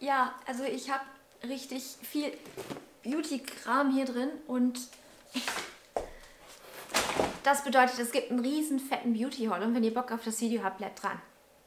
ja, also ich habe richtig viel Beauty-Kram hier drin und das bedeutet, es gibt einen riesen fetten Beauty-Haul und wenn ihr Bock auf das Video habt, bleibt dran.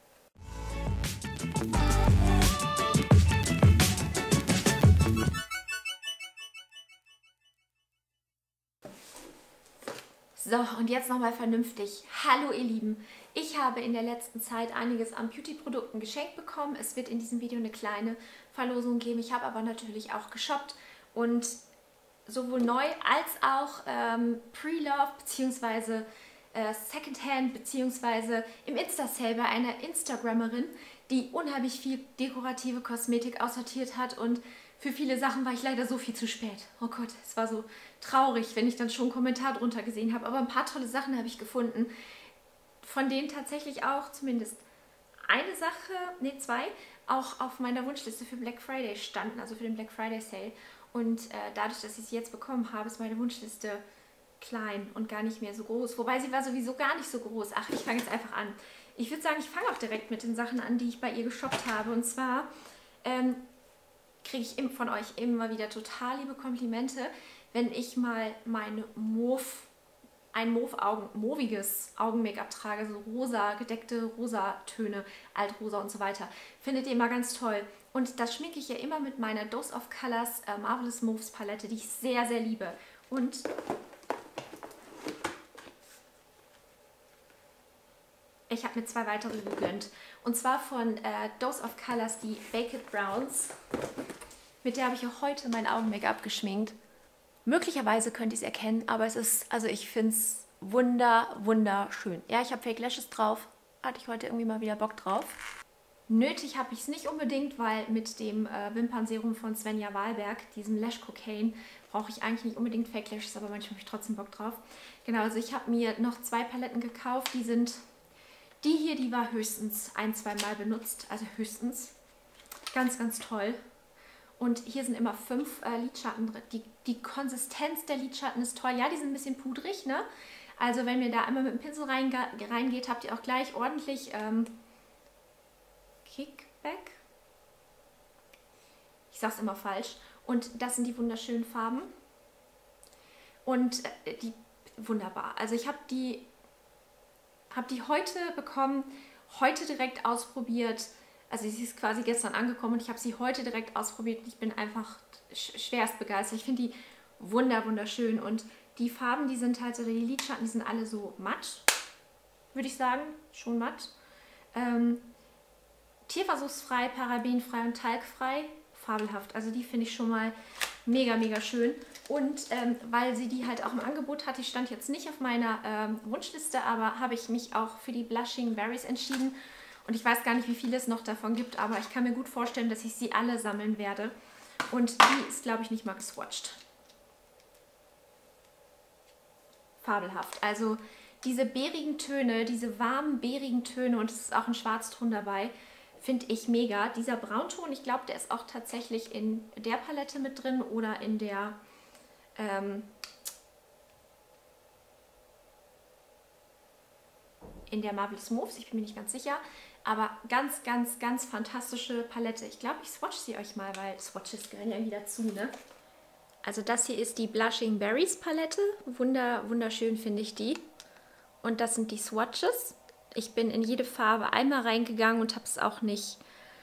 So, und jetzt nochmal vernünftig. Hallo ihr Lieben, ich habe in der letzten Zeit einiges an Beauty-Produkten geschenkt bekommen. Es wird in diesem Video eine kleine Verlosung geben. Ich habe aber natürlich auch geshoppt und sowohl neu als auch Pre-Love bzw. Secondhand bzw. im Insta-Sale bei einer Instagrammerin, die unheimlich viel dekorative Kosmetik aussortiert hat und für viele Sachen war ich leider so viel zu spät. Oh Gott, es war so traurig, wenn ich dann schon einen Kommentar drunter gesehen habe. Aber ein paar tolle Sachen habe ich gefunden, von denen tatsächlich auch zumindest eine Sache, nee, zwei, auch auf meiner Wunschliste für Black Friday standen, also für den Black Friday Sale. Und dadurch, dass ich sie jetzt bekommen habe, ist meine Wunschliste klein und gar nicht mehr so groß. Wobei sie war sowieso gar nicht so groß. Ach, ich fange jetzt einfach an. Ich würde sagen, ich fange auch direkt mit den Sachen an, die ich bei ihr geshoppt habe. Und zwar kriege ich von euch immer wieder total liebe Komplimente, wenn ich mal meine mauviges Augen-Make-up trage, so rosa, gedeckte Rosatöne, Altrosa und so weiter. Findet ihr immer ganz toll. Und das schminke ich ja immer mit meiner Dose of Colors Marvelous Mauves Palette, die ich sehr, sehr liebe. Und ich habe mir zwei weitere gegönnt. Und zwar von Dose of Colors die Baked Browns. Mit der habe ich auch heute mein Augen-Make-up geschminkt. Möglicherweise könnt ihr es erkennen, aber es ist, also ich finde es wunderschön. Ja, ich habe Fake Lashes drauf. Hatte ich heute irgendwie mal wieder Bock drauf. Nötig habe ich es nicht unbedingt, weil mit dem Wimpernserum von Svenja Wahlberg, diesem Lash Cocaine, brauche ich eigentlich nicht unbedingt Fake Lashes, aber manchmal habe ich trotzdem Bock drauf. Genau, also ich habe mir noch zwei Paletten gekauft. Die hier, die war höchstens ein-, zweimal benutzt, also höchstens. Ganz toll. Und hier sind immer 5 Lidschatten drin. Die Konsistenz der Lidschatten ist toll. Ja, die sind ein bisschen pudrig, ne? Also wenn ihr da einmal mit dem Pinsel reingeht, habt ihr auch gleich ordentlich Kickback. Ich sag's immer falsch. Und das sind die wunderschönen Farben. Und die wunderbar. Also ich habe die heute bekommen, heute direkt ausprobiert. Also sie ist quasi gestern angekommen und ich habe sie heute direkt ausprobiert. Ich bin einfach schwerst begeistert. Ich finde die wunderschön. Und die Farben, die sind halt so, die Lidschatten, die sind alle so matt, würde ich sagen. Schon matt. Tierversuchsfrei, parabenfrei und talgfrei. Fabelhaft. Also die finde ich schon mal mega schön. Und weil sie die halt auch im Angebot hat, die stand jetzt nicht auf meiner Wunschliste, aber habe ich mich auch für die Blushing Berries entschieden. Und ich weiß gar nicht, wie viel es noch davon gibt, aber ich kann mir gut vorstellen, dass ich sie alle sammeln werde. Und die ist, glaube ich, nicht mal geswatcht. Fabelhaft. Also diese beerigen Töne, diese warmen beerigen Töne, und es ist auch ein Schwarzton dabei, finde ich mega. Dieser Braunton, ich glaube, der ist auch tatsächlich in der Palette mit drin oder in der Marvelous Mauves, ich bin mir nicht ganz sicher. Aber ganz fantastische Palette. Ich glaube, ich swatch sie euch mal, weil Swatches gehören ja irgendwie dazu, ne? Also das hier ist die Blushing Berries Palette. Wunderschön finde ich die. Und das sind die Swatches. Ich bin in jede Farbe einmal reingegangen und habe es auch nicht,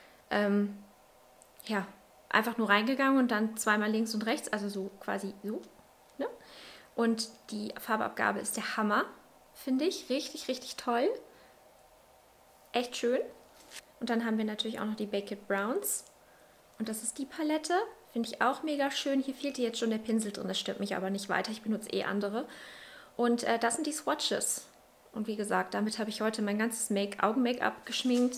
ja, einfach nur reingegangen und dann zweimal links und rechts, also so quasi so, ne? Und die Farbabgabe ist der Hammer, finde ich. Richtig toll. Echt schön. Und dann haben wir natürlich auch noch die Baked Browns. Und das ist die Palette. Finde ich auch mega schön. Hier fehlt jetzt schon der Pinsel drin. Das stört mich aber nicht weiter. Ich benutze eh andere. Und das sind die Swatches. Und wie gesagt, damit habe ich heute mein ganzes Augen-Make-up geschminkt.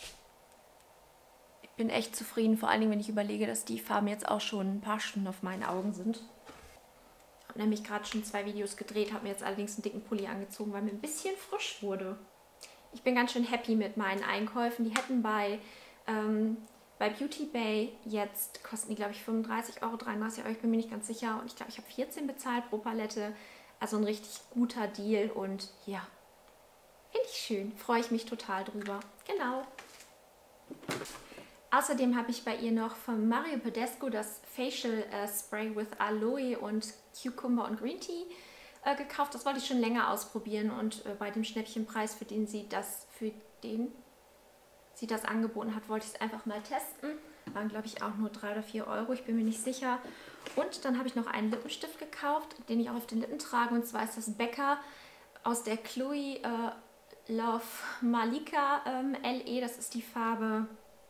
Ich bin echt zufrieden. Vor allen Dingen, wenn ich überlege, dass die Farben jetzt auch schon ein paar Stunden auf meinen Augen sind. Ich habe nämlich gerade schon 2 Videos gedreht. Habe mir jetzt allerdings einen dicken Pulli angezogen, weil mir ein bisschen frisch wurde. Ich bin ganz schön happy mit meinen Einkäufen. Die hätten bei Beauty Bay jetzt, kosten die glaube ich 35 Euro, 33 Euro, ich bin mir nicht ganz sicher. Und ich glaube, ich habe 14 bezahlt pro Palette. Also ein richtig guter Deal und ja, finde ich schön. Freue ich mich total drüber. Genau. Außerdem habe ich bei ihr noch von Mario Badescu das Facial Spray with Aloe und Cucumber und Green Tea gekauft. Das wollte ich schon länger ausprobieren und bei dem Schnäppchenpreis, für den sie das angeboten hat, wollte ich es einfach mal testen. Waren, glaube ich, auch nur 3 oder 4 Euro, ich bin mir nicht sicher. Und dann habe ich noch einen Lippenstift gekauft, den ich auch auf den Lippen trage. Und zwar ist das Becca aus der Chloe Love Malika LE. Das ist die Farbe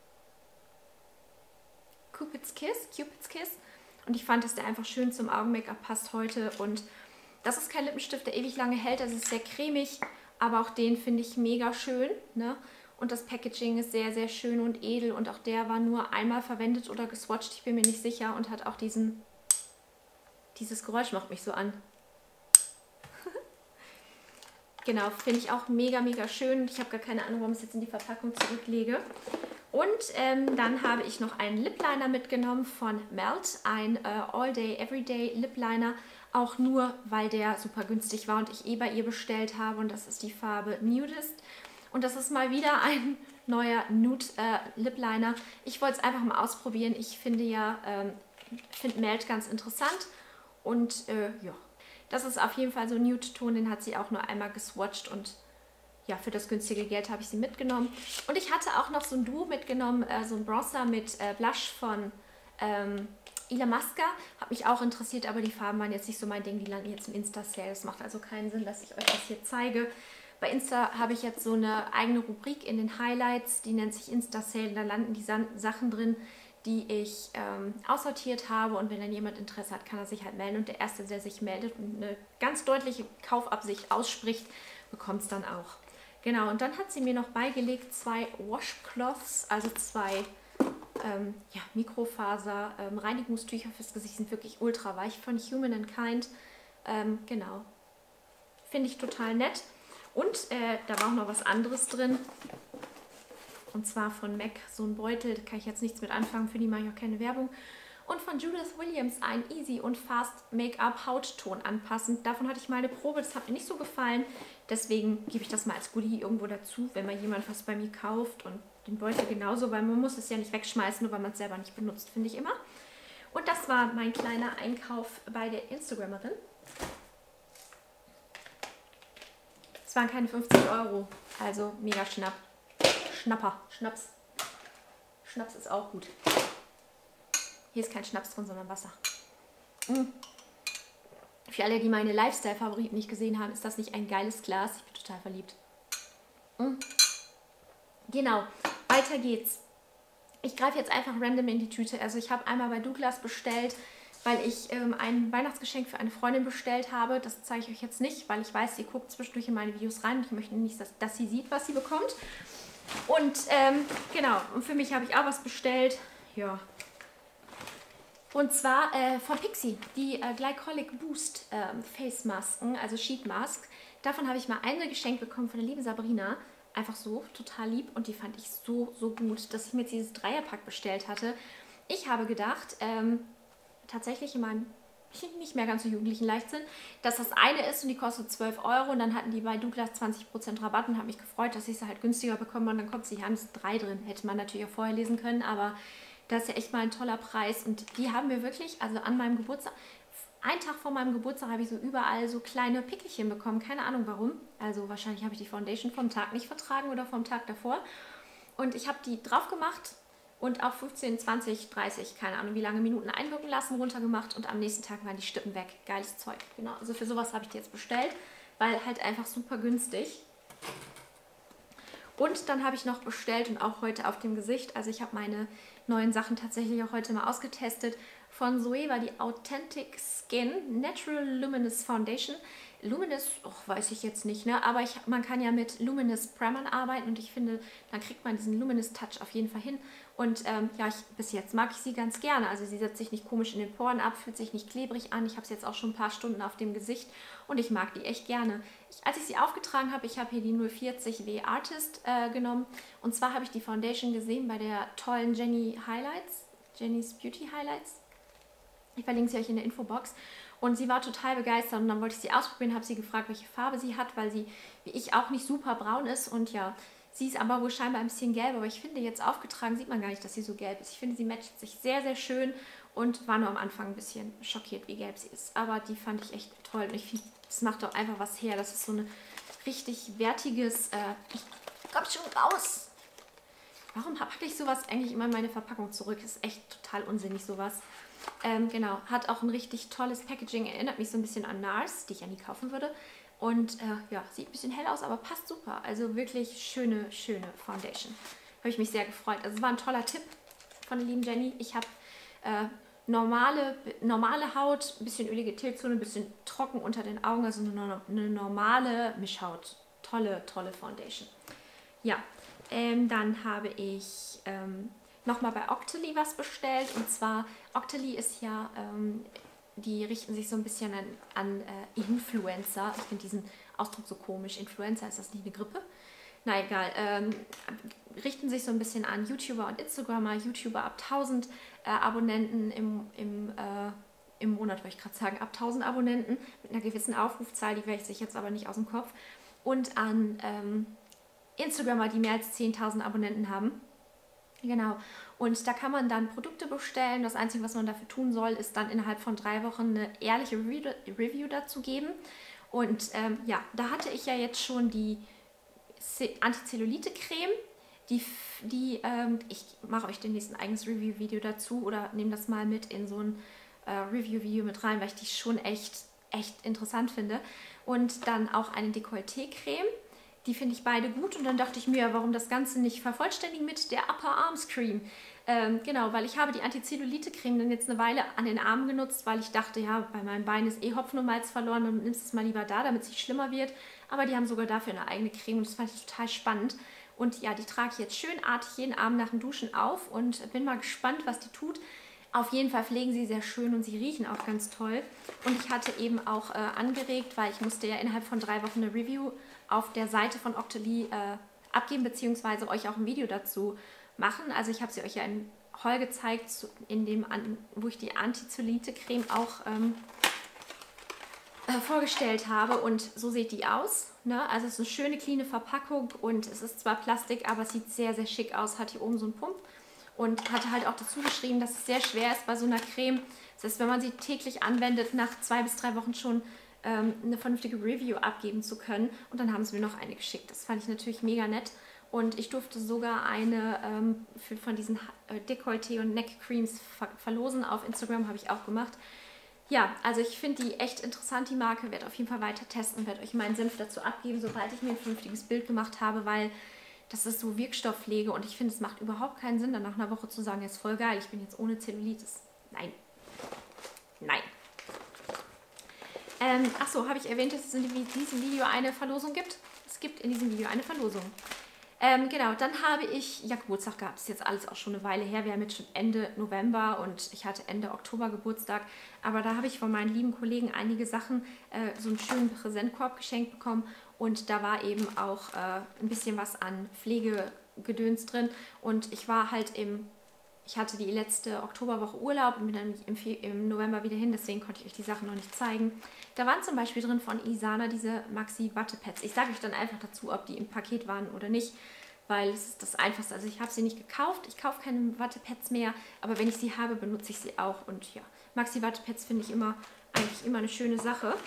Cupid's Kiss. Und ich fand, dass der einfach schön zum Augen-Make-up passt heute. Und das ist kein Lippenstift, der ewig lange hält. Das ist sehr cremig, aber auch den finde ich mega schön, ne? Und das Packaging ist sehr, sehr schön und edel. Und auch der war nur einmal verwendet oder geswatcht. Ich bin mir nicht sicher. Und hat auch dieses Geräusch macht mich so an. Genau, finde ich auch mega, mega schön. Ich habe gar keine Ahnung, warum ich es jetzt in die Verpackung zurücklege. Und dann habe ich noch einen Lip Liner mitgenommen von Melt. Ein All Day, Everyday Lip Liner. Auch nur, weil der super günstig war und ich bei ihr bestellt habe. Und das ist die Farbe Nudist. Und das ist mal wieder ein neuer Nude Lip Liner. Ich wollte es einfach mal ausprobieren. Ich finde Melt ganz interessant. Und ja, das ist auf jeden Fall so ein Nude-Ton. Den hat sie auch nur einmal geswatcht. Und ja, für das günstige Geld habe ich sie mitgenommen. Und ich hatte auch noch so ein Duo mitgenommen. So ein Bronzer mit Blush von Illamasqua. Hat mich auch interessiert, aber die Farben waren jetzt nicht so mein Ding. Die landen jetzt im Insta-Sale. Das macht also keinen Sinn, dass ich euch das hier zeige. Bei Insta habe ich jetzt so eine eigene Rubrik in den Highlights, die nennt sich Insta-Sale. Da landen die Sachen drin, die ich aussortiert habe. Und wenn dann jemand Interesse hat, kann er sich halt melden. Und der Erste, der sich meldet und eine ganz deutliche Kaufabsicht ausspricht, bekommt es dann auch. Genau, und dann hat sie mir noch beigelegt 2 Washcloths, also 2 Mikrofaser-Reinigungstücher fürs Gesicht. Sind wirklich ultra weich von Human & Kind. Genau, finde ich total nett. Und da war auch noch was anderes drin. Und zwar von MAC so ein Beutel. Da kann ich jetzt nichts mit anfangen. Für die mache ich auch keine Werbung. Und von Judith Williams ein Easy und Fast Make-up Hautton anpassend. Davon hatte ich mal eine Probe. Das hat mir nicht so gefallen. Deswegen gebe ich das mal als Goodie irgendwo dazu, wenn mal jemand was bei mir kauft. Und den Beutel genauso, weil man muss es ja nicht wegschmeißen, nur weil man es selber nicht benutzt, finde ich immer. Und das war mein kleiner Einkauf bei der Instagrammerin. Es waren keine 50 Euro, also mega Schnaps. Schnaps ist auch gut. Hier ist kein Schnaps drin, sondern Wasser. Für alle, die meine Lifestyle-Favoriten nicht gesehen haben, ist das nicht ein geiles Glas? Ich bin total verliebt. Genau, weiter geht's. Ich greife jetzt einfach random in die Tüte. Also ich habe einmal bei Douglas bestellt, weil ich ein Weihnachtsgeschenk für eine Freundin bestellt habe. Das zeige ich euch jetzt nicht, weil ich weiß, sie guckt zwischendurch in meine Videos rein. Ich möchte nicht, dass sie sieht, was sie bekommt. Und genau, und für mich habe ich auch was bestellt. Ja. Und zwar von Pixi, die Glycolic Boost Face Masken, also Sheet Mask. Davon habe ich mal eine geschenkt bekommen von der lieben Sabrina. Einfach so, total lieb. Und die fand ich so, so gut, dass ich mir jetzt dieses Dreierpack bestellt hatte. Ich habe gedacht, tatsächlich in meinem nicht mehr ganz so jugendlichen Leichtsinn, dass das eine ist und die kostet 12 Euro und dann hatten die bei Douglas 20% Rabatt und habe mich gefreut, dass ich sie halt günstiger bekomme und dann kommt sie hier an, es 3 drin. Hätte man natürlich auch vorher lesen können, aber das ist ja echt mal ein toller Preis und die haben mir wirklich, also an meinem Geburtstag, einen Tag vor meinem Geburtstag habe ich so überall so kleine Pickelchen bekommen, keine Ahnung warum. Also wahrscheinlich habe ich die Foundation vom Tag nicht vertragen oder vom Tag davor und ich habe die drauf gemacht und auf 15, 20, 30, keine Ahnung wie lange Minuten einwirken lassen, runtergemacht und am nächsten Tag waren die Stippen weg. Geiles Zeug. Genau, also für sowas habe ich die jetzt bestellt, weil halt einfach super günstig. Und dann habe ich noch bestellt und auch heute auf dem Gesicht, also ich habe meine neuen Sachen tatsächlich auch heute mal ausgetestet, von Zoeva die Authentic Skin Natural Luminous Foundation. Luminous, weiß ich jetzt nicht, ne? Aber man kann ja mit Luminous Primern arbeiten und ich finde, dann kriegt man diesen Luminous Touch auf jeden Fall hin. Und ja, bis jetzt mag ich sie ganz gerne. Also sie setzt sich nicht komisch in den Poren ab, fühlt sich nicht klebrig an. Ich habe sie jetzt auch schon ein paar Stunden auf dem Gesicht und ich mag die echt gerne. Als ich sie aufgetragen habe, ich habe hier die 040 W Artist genommen. Und zwar habe ich die Foundation gesehen bei der tollen Jenny's Beauty Highlights. Ich verlinke sie euch in der Infobox. Und sie war total begeistert und dann wollte ich sie ausprobieren, habe sie gefragt, welche Farbe sie hat, weil sie, wie ich, auch nicht super braun ist. Und ja, Sie ist aber wohl scheinbar ein bisschen gelb, aber ich finde jetzt aufgetragen sieht man gar nicht, dass sie so gelb ist. Ich finde, sie matcht sich sehr, sehr schön und war nur am Anfang ein bisschen schockiert, wie gelb sie ist. Aber die fand ich echt toll und ich finde, das macht doch einfach was her. Das ist so ein richtig wertiges... komm schon raus! Warum packe ich sowas eigentlich immer in meine Verpackung zurück? Das ist echt total unsinnig, sowas. Genau, hat auch ein richtig tolles Packaging. Erinnert mich so ein bisschen an NARS, die ich ja nie kaufen würde. Und ja, sieht ein bisschen hell aus, aber passt super. Also wirklich schöne, schöne Foundation. Habe ich mich sehr gefreut. Also es war ein toller Tipp von der lieben Jenny. Ich habe normale Haut, ein bisschen ölige Tiltzone, ein bisschen trocken unter den Augen. Also eine normale Mischhaut. Tolle, tolle Foundation. Ja, dann habe ich nochmal bei Octoly was bestellt. Und zwar, Octoly ist ja, die richten sich so ein bisschen an Influencer. Ich finde diesen Ausdruck so komisch. Influencer, ist das nicht eine Grippe? Na egal. Richten sich so ein bisschen an YouTuber und Instagrammer. YouTuber ab 1000 Abonnenten im Monat, wollte ich gerade sagen, ab 1000 Abonnenten mit einer gewissen Aufrufzahl, die weiß ich jetzt aber nicht aus dem Kopf. Und an Instagrammer, die mehr als 10.000 Abonnenten haben. Genau. Und da kann man dann Produkte bestellen. Das Einzige, was man dafür tun soll, ist dann innerhalb von 3 Wochen eine ehrliche Review dazu geben. Und ja, da hatte ich ja jetzt schon die Antizellulite-Creme. Ich mache euch demnächst ein eigenes Review-Video dazu oder nehme das mal mit in so ein Review-Video mit rein, weil ich die schon echt interessant finde. Und dann auch eine Dekolleté-Creme. Die finde ich beide gut und dann dachte ich mir, warum das Ganze nicht vervollständigen mit der Upper Arms Cream. Genau, weil ich habe die Antizellulite-Creme dann jetzt eine Weile an den Armen genutzt, weil ich dachte, ja, bei meinem Bein ist Hopfen und Malz verloren, dann nimmst du es mal lieber da, damit es nicht schlimmer wird. Aber die haben sogar dafür eine eigene Creme und das fand ich total spannend. Und ja, die trage ich jetzt schönartig jeden Abend nach dem Duschen auf und bin mal gespannt, was die tut. Auf jeden Fall pflegen sie sehr schön und sie riechen auch ganz toll. Und ich hatte eben auch angeregt, weil ich musste ja innerhalb von 3 Wochen eine Review auf der Seite von Octoly abgeben, beziehungsweise euch auch ein Video dazu machen. Also ich habe sie euch ja in Haul gezeigt, wo ich die Antizellulite-Creme auch vorgestellt habe. Und so sieht die aus. Ne? Also es ist eine schöne, cleane Verpackung und es ist zwar Plastik, aber es sieht sehr, sehr schick aus. Hat hier oben so einen Pump. Und hatte halt auch dazu geschrieben, dass es sehr schwer ist bei so einer Creme. Das heißt, wenn man sie täglich anwendet, nach 2 bis 3 Wochen schon eine vernünftige Review abgeben zu können. Und dann haben sie mir noch eine geschickt. Das fand ich natürlich mega nett. Und ich durfte sogar eine von diesen Dekolleté- und Neck-Creams verlosen. Auf Instagram habe ich auch gemacht. Ja, also ich finde die echt interessant, die Marke. Werde auf jeden Fall weiter testen, werde euch meinen Senf dazu abgeben, sobald ich mir ein vernünftiges Bild gemacht habe, weil das ist so Wirkstoffpflege und ich finde, es macht überhaupt keinen Sinn, dann nach einer Woche zu sagen, jetzt voll geil, ich bin jetzt ohne Zellulitis. Nein. Nein. Achso, habe ich erwähnt, dass es in diesem Video eine Verlosung gibt? Es gibt in diesem Video eine Verlosung. Genau, dann habe ich ja Geburtstag gehabt. Das ist jetzt alles auch schon eine Weile her. Wir haben jetzt schon Ende November und ich hatte Ende Oktober Geburtstag. Aber da habe ich von meinen lieben Kollegen einige Sachen, so einen schönen Präsentkorb geschenkt bekommen. Und da war eben auch ein bisschen was an Pflegegedöns drin. Und ich war halt ich hatte die letzte Oktoberwoche Urlaub und bin dann im November wieder hin, deswegen konnte ich euch die Sachen noch nicht zeigen. Da waren zum Beispiel drin von Isana diese Maxi Wattepads. Ich sage euch dann einfach dazu, ob die im Paket waren oder nicht, weil es ist das Einfachste. Also ich habe sie nicht gekauft, ich kaufe keine Wattepads mehr, aber wenn ich sie habe, benutze ich sie auch. Und ja, Maxi Wattepads finde ich eigentlich immer eine schöne Sache.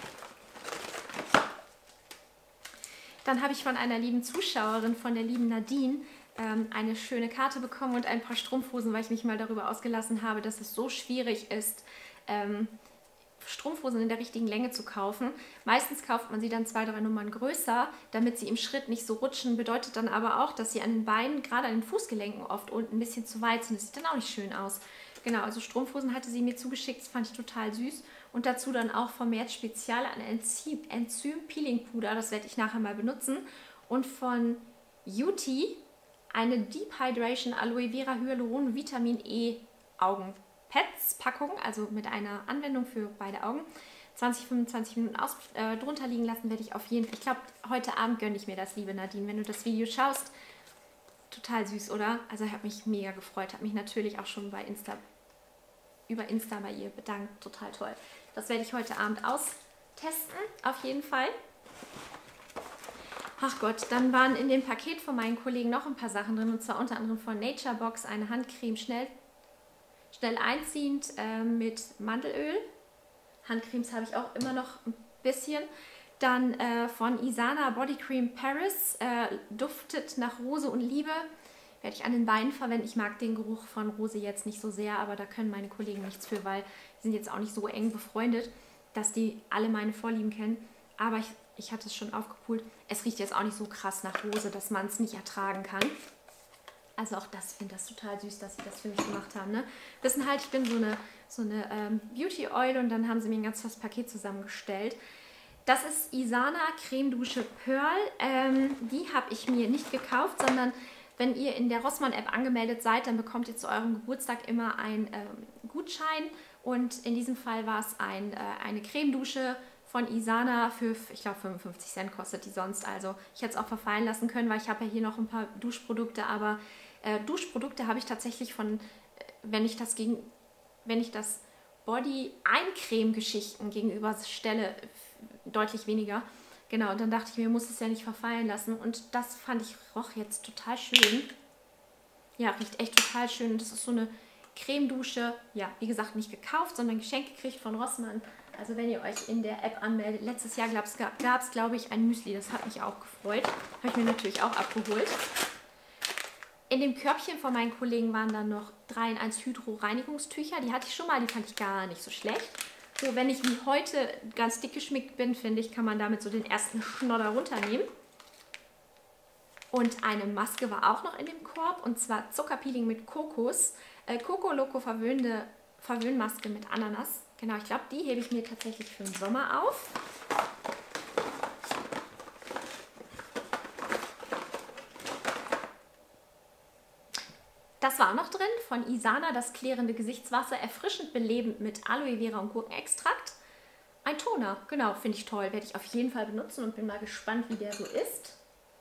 Dann habe ich von einer lieben Zuschauerin, von der lieben Nadine, eine schöne Karte bekommen und ein paar Strumpfhosen, weil ich mich mal darüber ausgelassen habe, dass es so schwierig ist, Strumpfhosen in der richtigen Länge zu kaufen. Meistens kauft man sie dann 2, 3 Nummern größer, damit sie im Schritt nicht so rutschen. Bedeutet dann aber auch, dass sie an den Beinen, gerade an den Fußgelenken oft unten ein bisschen zu weit sind. Das sieht dann auch nicht schön aus. Genau, also Strumpfhosen hatte sie mir zugeschickt, das fand ich total süß. Und dazu dann auch von Merz Spezial ein Enzym-Peeling-Puder, das werde ich nachher mal benutzen. Und von Beauty eine Deep Hydration Aloe Vera Hyaluron Vitamin E Augenpads Packung, also mit einer Anwendung für beide Augen. 20, 25 Minuten drunter liegen lassen werde ich auf jeden Fall. Ich glaube, heute Abend gönne ich mir das, liebe Nadine, wenn du das Video schaust. Total süß, oder? Also ich habe mich mega gefreut, habe mich natürlich auch schon über Insta bei ihr bedankt. Total toll. Das werde ich heute Abend austesten, auf jeden Fall. Ach Gott, dann waren in dem Paket von meinen Kollegen noch ein paar Sachen drin. Und zwar unter anderem von Nature Box eine Handcreme schnell einziehend mit Mandelöl. Handcremes habe ich auch immer noch ein bisschen. Dann von Isana Body Cream Paris, duftet nach Rose und Liebe. Werde ich an den Beinen verwenden. Ich mag den Geruch von Rose jetzt nicht so sehr, aber da können meine Kollegen nichts für, weil die sind jetzt auch nicht so eng befreundet, dass die alle meine Vorlieben kennen. Aber ich hatte es schon aufgepult. Es riecht jetzt auch nicht so krass nach Rose, dass man es nicht ertragen kann. Also auch das, finde ich das total süß, dass sie das für mich gemacht haben. Ne? Wissen halt, ich bin so eine Beauty Oil und dann haben sie mir ein ganz tolles Paket zusammengestellt. Das ist Isana Creme Dusche Pearl. Die habe ich mir nicht gekauft, sondern wenn ihr in der Rossmann App angemeldet seid, dann bekommt ihr zu eurem Geburtstag immer einen Gutschein. Und in diesem Fall war es eine Creme Dusche von Isana für, ich glaube, 55 Cent kostet die sonst. Also ich hätte es auch verfallen lassen können, weil ich habe ja hier noch ein paar Duschprodukte, aber Duschprodukte habe ich tatsächlich von, wenn ich das Body-Eincreme-Geschichten gegenüber stelle, deutlich weniger. Genau, und dann dachte ich mir, muss es ja nicht verfallen lassen. Und das fand ich, roch jetzt total schön. Ja, riecht echt total schön. Das ist so eine Cremedusche. Ja, wie gesagt, nicht gekauft, sondern geschenkt gekriegt von Rossmann. Also wenn ihr euch in der App anmeldet. Letztes Jahr gab es, glaube ich, ein Müsli. Das hat mich auch gefreut. Habe ich mir natürlich auch abgeholt. In dem Körbchen von meinen Kollegen waren dann noch 3 in 1 Hydro-Reinigungstücher. Die hatte ich schon mal, die fand ich gar nicht so schlecht. So, wenn ich wie heute ganz dick geschminkt bin, finde ich, kann man damit so den ersten Schnodder runternehmen. Und eine Maske war auch noch in dem Korb, und zwar Zuckerpeeling mit Kokos. Coco Loco Verwöhnmaske mit Ananas. Genau, ich glaube, die hebe ich mir tatsächlich für den Sommer auf. Das war auch noch drin von Isana, das klärende Gesichtswasser, erfrischend belebend mit Aloe Vera und Gurkenextrakt. Ein Toner, genau, finde ich toll. Werde ich auf jeden Fall benutzen und bin mal gespannt, wie der so ist.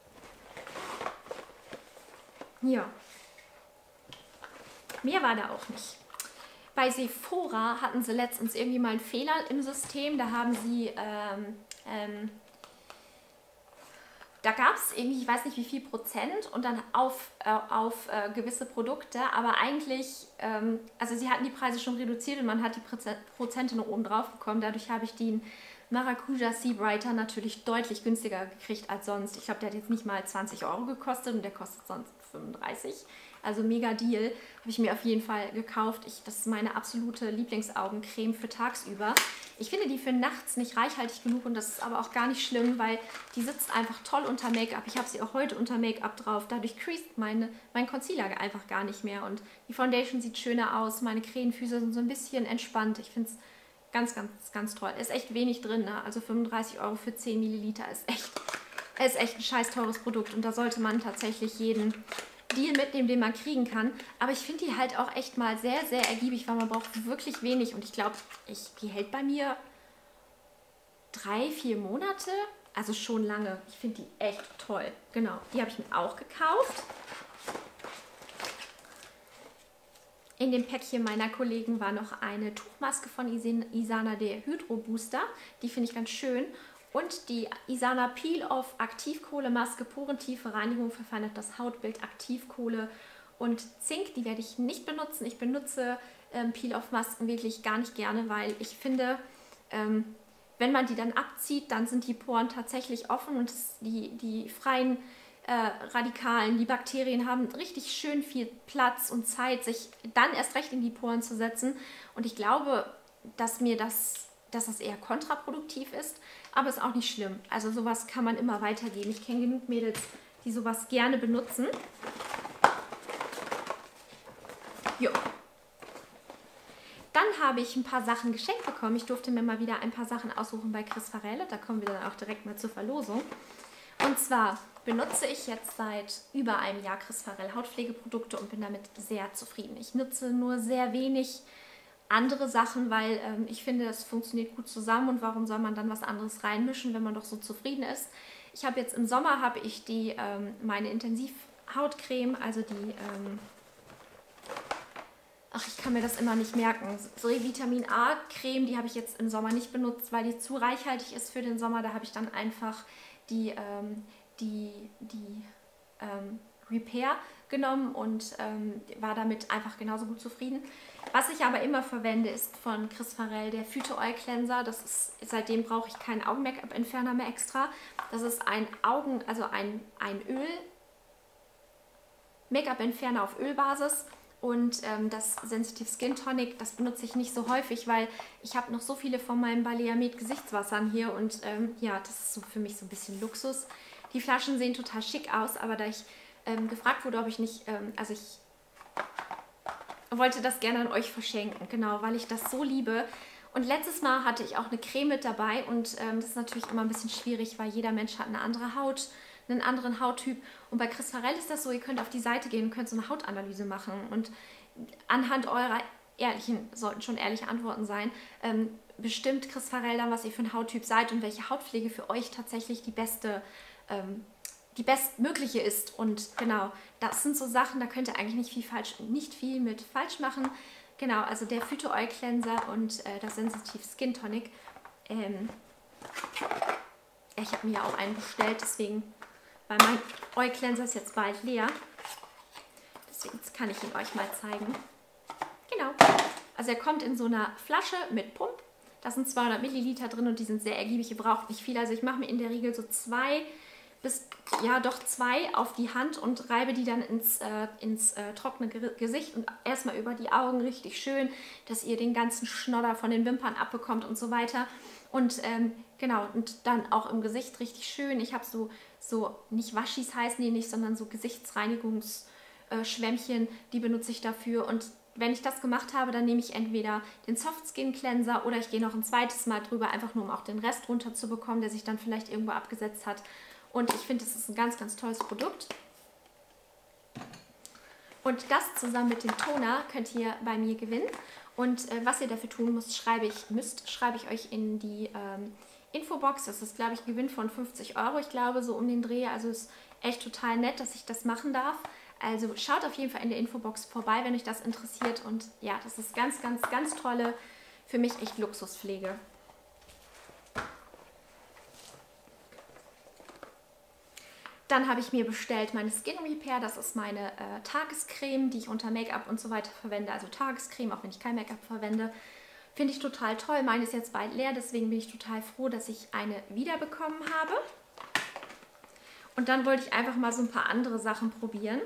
Ja, mehr war da auch nicht. Bei Sephora hatten sie letztens irgendwie mal einen Fehler im System. Da haben sie, da gab es irgendwie, ich weiß nicht wie viel Prozent und dann auf gewisse Produkte, aber eigentlich, also sie hatten die Preise schon reduziert und man hat die Prozente noch oben drauf bekommen. Dadurch habe ich den Maracuja Sea Brighter natürlich deutlich günstiger gekriegt als sonst. Ich glaube, der hat jetzt nicht mal 20 € gekostet und der kostet sonst 35. Also mega Deal. Habe ich mir auf jeden Fall gekauft. Das ist meine absolute Lieblingsaugencreme für tagsüber. Ich finde die für nachts nicht reichhaltig genug und das ist aber auch gar nicht schlimm, weil die sitzt einfach toll unter Make-up. Ich habe sie auch heute unter Make-up drauf. Dadurch creased mein Concealer einfach gar nicht mehr und die Foundation sieht schöner aus. Meine Krähenfüße sind so ein bisschen entspannt. Ich finde es ganz, ganz, ganz toll. Ist echt wenig drin, ne? Also 35 € für 10 Milliliter ist echt ein scheiß teures Produkt und da sollte man tatsächlich jeden Deal mitnehmen, den man kriegen kann. Aber ich finde die halt auch echt mal sehr, sehr ergiebig, weil man braucht wirklich wenig. Und ich glaube, die hält bei mir 3-4 Monate. Also schon lange. Ich finde die echt toll. Genau, die habe ich mir auch gekauft. In dem Päckchen meiner Kollegen war noch eine Tuchmaske von Isana, der Hydro Booster. Die finde ich ganz schön. Und die Isana Peel-Off Aktivkohlemaske, porentiefe Reinigung, verfeinert das Hautbild, Aktivkohle und Zink. Die werde ich nicht benutzen. Ich benutze Peel-Off-Masken wirklich gar nicht gerne, weil ich finde, wenn man die dann abzieht, dann sind die Poren tatsächlich offen und die freien Radikalen, die Bakterien haben richtig schön viel Platz und Zeit, sich dann erst recht in die Poren zu setzen. Und ich glaube, dass das eher kontraproduktiv ist, aber ist auch nicht schlimm. Also sowas kann man immer weitergeben. Ich kenne genug Mädels, die sowas gerne benutzen. Jo. Dann habe ich ein paar Sachen geschenkt bekommen. Ich durfte mir mal wieder ein paar Sachen aussuchen bei Chris Farelle. Da kommen wir dann auch direkt mal zur Verlosung. Und zwar benutze ich jetzt seit über einem Jahr Chris Farelle Hautpflegeprodukte und bin damit sehr zufrieden. Ich nutze nur sehr wenig andere Sachen, weil ich finde, das funktioniert gut zusammen und warum soll man dann was anderes reinmischen, wenn man doch so zufrieden ist. Ich habe jetzt im Sommer meine Intensivhautcreme, also die, ich kann mir das immer nicht merken, so Vitamin A Creme, die habe ich jetzt im Sommer nicht benutzt, weil die zu reichhaltig ist für den Sommer. Da habe ich dann einfach die Repair genommen und war damit einfach genauso gut zufrieden. Was ich aber immer verwende, ist von Chris Farrell der Phyto Oil Cleanser. Das ist, seitdem brauche ich keinen Augen-Make-up-Entferner mehr extra. Das ist ein Öl Make-up-Entferner auf Ölbasis. Und das Sensitive Skin Tonic, das benutze ich nicht so häufig, weil ich habe noch so viele von meinen Balea Med Gesichtswassern hier und ja, das ist so für mich so ein bisschen Luxus. Die Flaschen sehen total schick aus, aber da ich gefragt wurde, ob ich nicht, also ich wollte das gerne an euch verschenken, genau, weil ich das so liebe. Und letztes Mal hatte ich auch eine Creme mit dabei und das ist natürlich immer ein bisschen schwierig, weil jeder Mensch hat eine andere Haut, einen anderen Hauttyp. Und bei Chris Farrell ist das so, ihr könnt auf die Seite gehen und könnt so eine Hautanalyse machen. Und anhand eurer sollten schon ehrliche Antworten sein, bestimmt Chris Farrell dann, was ihr für ein Hauttyp seid und welche Hautpflege für euch tatsächlich die bestmögliche ist. Und genau, das sind so Sachen, da könnt ihr eigentlich nicht viel mit falsch machen. Genau, also der Phyto Oil Cleanser und das Sensitive Skin Tonic. Ich habe mir ja auch einen bestellt, deswegen, weil mein Oil Cleanser ist jetzt bald leer. Deswegen kann ich ihn euch mal zeigen. Genau, also er kommt in so einer Flasche mit Pump. Da sind 200 Milliliter drin und die sind sehr ergiebig. Ihr braucht nicht viel, also ich mache mir in der Regel so 2 auf die Hand und reibe die dann ins trockene Gesicht und erstmal über die Augen richtig schön, dass ihr den ganzen Schnodder von den Wimpern abbekommt und so weiter. Und genau, und dann auch im Gesicht richtig schön. Ich habe so nicht Waschis heißen die nicht, sondern so Gesichtsreinigungsschwämmchen, die benutze ich dafür. Und wenn ich das gemacht habe, dann nehme ich entweder den Soft Skin Cleanser oder ich gehe noch ein zweites Mal drüber, einfach nur um auch den Rest runterzubekommen, der sich dann vielleicht irgendwo abgesetzt hat. Und ich finde, das ist ein ganz, ganz tolles Produkt. Und das zusammen mit dem Toner könnt ihr bei mir gewinnen. Und was ihr dafür tun müsst, schreibe ich euch in die Infobox. Das ist, glaube ich, ein Gewinn von 50 Euro. Ich glaube, so um den Dreh. Also ist echt total nett, dass ich das machen darf. Also schaut auf jeden Fall in der Infobox vorbei, wenn euch das interessiert. Und ja, das ist ganz, ganz, ganz tolle, für mich echt Luxuspflege. Dann habe ich mir bestellt meine Skin Repair. Das ist meine Tagescreme, die ich unter Make-up und so weiter verwende. Also Tagescreme, auch wenn ich kein Make-up verwende. Finde ich total toll. Meine ist jetzt bald leer, deswegen bin ich total froh, dass ich eine wiederbekommen habe. Und dann wollte ich einfach mal so ein paar andere Sachen probieren.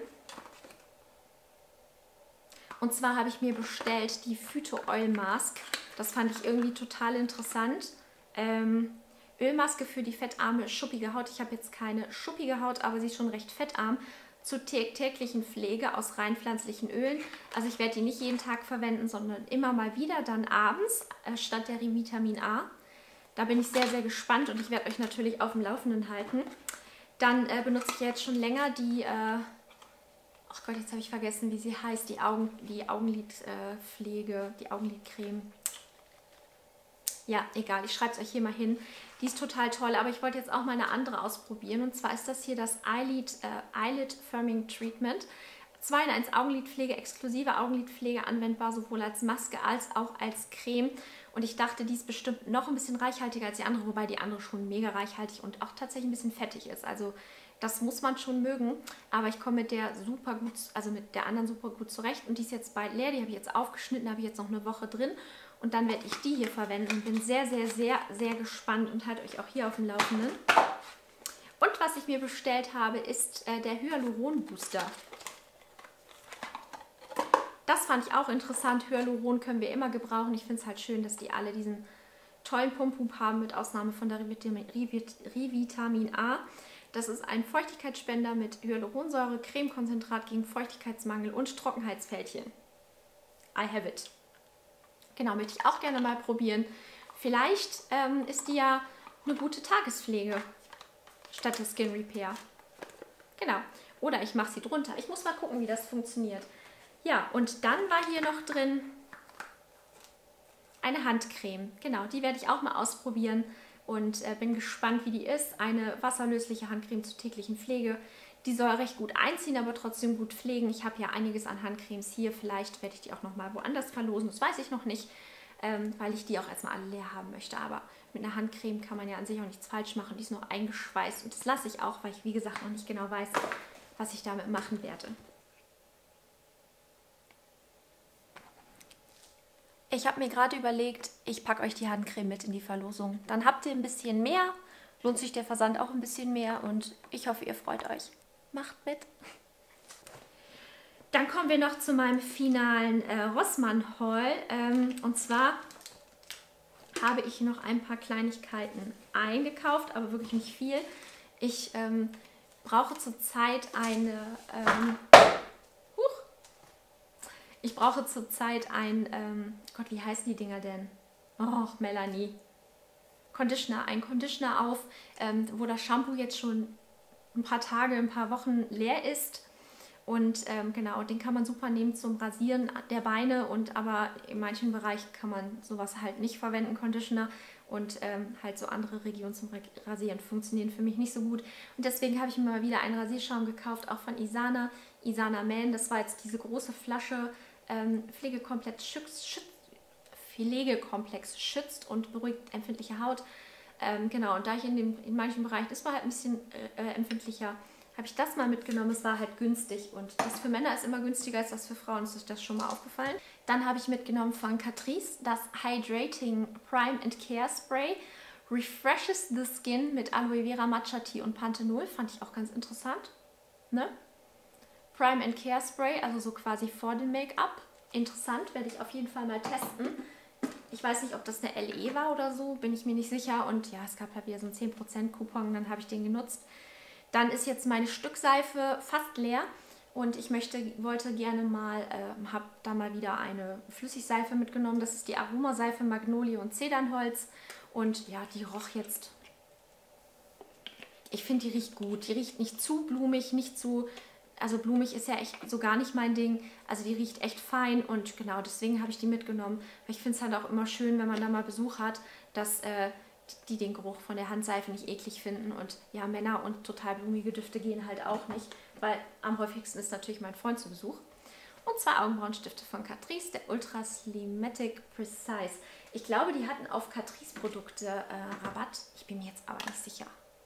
Und zwar habe ich mir bestellt die Phyto Oil Mask. Das fand ich irgendwie total interessant. Ölmaske für die fettarme, schuppige Haut. Ich habe jetzt keine schuppige Haut, aber sie ist schon recht fettarm. Zur täglichen Pflege aus rein pflanzlichen Ölen. Also ich werde die nicht jeden Tag verwenden, sondern immer mal wieder, dann abends, statt der Vitamin A. Da bin ich sehr, sehr gespannt und ich werde euch natürlich auf dem Laufenden halten. Dann benutze ich jetzt schon länger die, ach Gott, jetzt habe ich vergessen, wie sie heißt, die Augenlidpflege, die Augenlidcreme. Ja, egal, ich schreibe es euch hier mal hin. Die ist total toll, aber ich wollte jetzt auch mal eine andere ausprobieren. Und zwar ist das hier das Eyelid Firming Treatment. 2 in 1 Augenlidpflege, exklusive Augenlidpflege, anwendbar sowohl als Maske als auch als Creme. Und ich dachte, die ist bestimmt noch ein bisschen reichhaltiger als die andere, wobei die andere schon mega reichhaltig und auch tatsächlich ein bisschen fettig ist. Also das muss man schon mögen, aber ich komme mit der super gut, also mit der anderen super gut zurecht. Und die ist jetzt bald leer, die habe ich jetzt aufgeschnitten, da habe ich jetzt noch eine Woche drin. Und dann werde ich die hier verwenden und bin sehr, sehr, sehr, sehr gespannt und halte euch auch hier auf dem Laufenden. Und was ich mir bestellt habe, ist der Hyaluron Booster. Das fand ich auch interessant. Hyaluron können wir immer gebrauchen. Ich finde es halt schön, dass die alle diesen tollen Pump haben, mit Ausnahme von der Revitamin A. Das ist ein Feuchtigkeitsspender mit Hyaluronsäure, Cremekonzentrat gegen Feuchtigkeitsmangel und Trockenheitsfältchen. I have it. Genau, möchte ich auch gerne mal probieren. Vielleicht ist die ja eine gute Tagespflege statt der Skin Repair. Genau. Oder ich mache sie drunter. Ich muss mal gucken, wie das funktioniert. Ja, und dann war hier noch drin eine Handcreme. Genau, die werde ich auch mal ausprobieren und bin gespannt, wie die ist. Eine wasserlösliche Handcreme zur täglichen Pflege. Die soll recht gut einziehen, aber trotzdem gut pflegen. Ich habe ja einiges an Handcremes hier. Vielleicht werde ich die auch noch mal woanders verlosen. Das weiß ich noch nicht, weil ich die auch erstmal alle leer haben möchte. Aber mit einer Handcreme kann man ja an sich auch nichts falsch machen. Die ist nur eingeschweißt und das lasse ich auch, weil ich wie gesagt noch nicht genau weiß, was ich damit machen werde. Ich habe mir gerade überlegt, ich packe euch die Handcreme mit in die Verlosung. Dann habt ihr ein bisschen mehr, lohnt sich der Versand auch ein bisschen mehr und ich hoffe, ihr freut euch. Macht mit! Dann kommen wir noch zu meinem finalen Rossmann-Haul. Und zwar habe ich noch ein paar Kleinigkeiten eingekauft, aber wirklich nicht viel. Ich brauche zurzeit Gott, wie heißen die Dinger denn? Och, Melanie. Ein Conditioner auf, wo das Shampoo jetzt schon ein paar Wochen leer ist. Und genau, den kann man super nehmen zum Rasieren der Beine, aber in manchen Bereichen kann man sowas halt nicht verwenden, Conditioner. Und halt so andere Regionen zum Rasieren funktionieren für mich nicht so gut. Und deswegen habe ich mir mal wieder einen Rasierschaum gekauft, auch von Isana Man. Das war jetzt diese große Flasche, Pflegekomplex schützt und beruhigt empfindliche Haut. Genau, und da ich in manchen Bereichen, das war halt ein bisschen empfindlicher, habe ich das mal mitgenommen. Es war halt günstig und das für Männer ist immer günstiger als das für Frauen. Ist euch das schon mal aufgefallen? Dann habe ich mitgenommen von Catrice das Hydrating Prime and Care Spray. Refreshes the Skin mit Aloe Vera, Matcha Tea und Panthenol. Fand ich auch ganz interessant. Ne? Prime and Care Spray, also so quasi vor dem Make-up. Interessant, werde ich auf jeden Fall mal testen. Ich weiß nicht, ob das eine LE war oder so, bin ich mir nicht sicher. Und ja, es gab halt wieder so einen 10% Coupon, dann habe ich den genutzt. Dann ist jetzt meine Stückseife fast leer und ich wollte gerne mal, habe da mal wieder eine Flüssigseife mitgenommen. Das ist die Aromaseife Magnolie und Zedernholz und ja, die roch jetzt, ich finde, die riecht gut. Die riecht nicht zu blumig, also blumig ist ja echt so gar nicht mein Ding. Also die riecht echt fein und genau deswegen habe ich die mitgenommen. Weil ich finde es halt auch immer schön, wenn man da mal Besuch hat, dass die den Geruch von der Handseife nicht eklig finden. Und ja, Männer und total blumige Düfte gehen halt auch nicht, weil am häufigsten ist natürlich mein Freund zu Besuch. Und zwar Augenbrauenstifte von Catrice, der Ultra Slimatic Precise. Ich glaube, die hatten auf Catrice-Produkte Rabatt. Ich bin mir jetzt aber nicht sicher.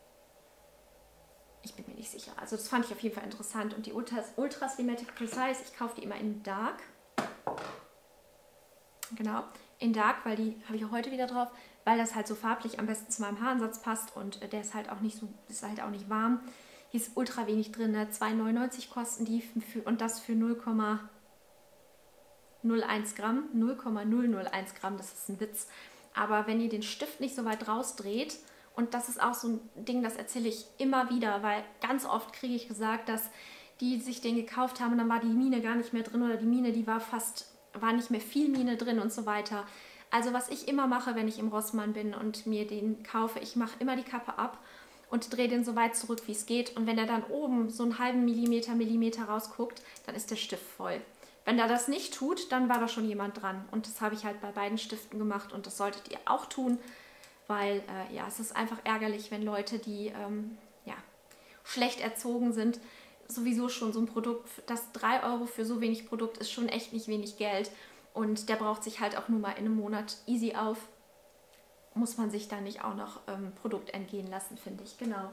Also das fand ich auf jeden Fall interessant. Und die Ultra Slimatic Precise, ich kaufe die immer in Dark. Genau, in Dark, weil die habe ich auch heute wieder drauf, weil das halt so farblich am besten zu meinem Haaransatz passt und der ist halt auch nicht so, ist halt auch nicht warm. Hier ist ultra wenig drin, ne? 2,99 kosten die und das für 0,01 Gramm. 0,001 Gramm, das ist ein Witz. Aber wenn ihr den Stift nicht so weit rausdreht, und das ist auch so ein Ding, das erzähle ich immer wieder, weil ganz oft kriege ich gesagt, dass die sich den gekauft haben und dann war die Mine gar nicht mehr drin oder die Mine, die war nicht mehr viel Mine drin und so weiter. Also was ich immer mache, wenn ich im Rossmann bin und mir den kaufe, ich mache immer die Kappe ab und drehe den so weit zurück, wie es geht. Und wenn er dann oben so einen halben Millimeter rausguckt, dann ist der Stift voll. Wenn er das nicht tut, dann war da schon jemand dran. Und das habe ich halt bei beiden Stiften gemacht und das solltet ihr auch tun, weil ja, es ist einfach ärgerlich, wenn Leute, die ja, schlecht erzogen sind, sowieso schon so ein Produkt, das 3 Euro für so wenig Produkt ist schon echt nicht wenig Geld. Und der braucht sich halt auch nur mal in einem Monat easy auf. Muss man sich da nicht auch noch Produkt entgehen lassen, finde ich. Genau.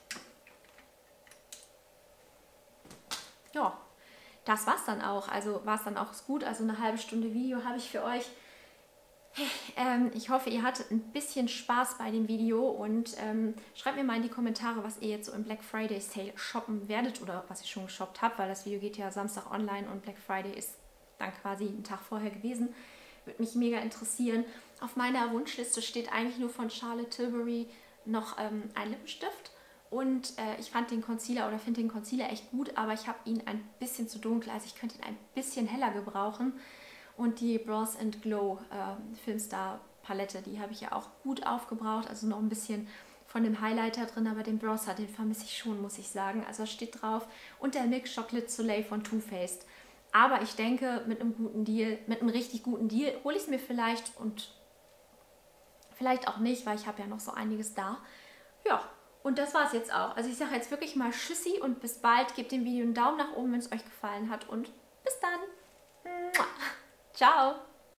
Ja, das war's dann auch. Also war es dann auch gut. Also eine halbe Stunde Video habe ich für euch. Ich hoffe, ihr hattet ein bisschen Spaß bei dem Video und schreibt mir mal in die Kommentare, was ihr jetzt so im Black Friday Sale shoppen werdet oder was ihr schon geshoppt habt, weil das Video geht ja Samstag online und Black Friday ist dann quasi einen Tag vorher gewesen. Würde mich mega interessieren. Auf meiner Wunschliste steht eigentlich nur von Charlotte Tilbury noch ein Lippenstift und ich fand den Concealer oder finde den Concealer echt gut, aber ich habe ihn ein bisschen zu dunkel, also ich könnte ihn ein bisschen heller gebrauchen. Und die Bronze and Glow Filmstar Palette, die habe ich ja auch gut aufgebraucht. Also noch ein bisschen von dem Highlighter drin, aber den Bronzer, den vermisse ich schon, muss ich sagen. Also da steht drauf. Und der Milk Chocolate Soleil von Too Faced. Aber ich denke, mit einem guten Deal, mit einem richtig guten Deal, hole ich es mir vielleicht und vielleicht auch nicht, weil ich habe ja noch so einiges da. Ja, und das war es jetzt auch. Also ich sage jetzt wirklich mal Tschüssi und bis bald. Gebt dem Video einen Daumen nach oben, wenn es euch gefallen hat und bis dann. Ciao!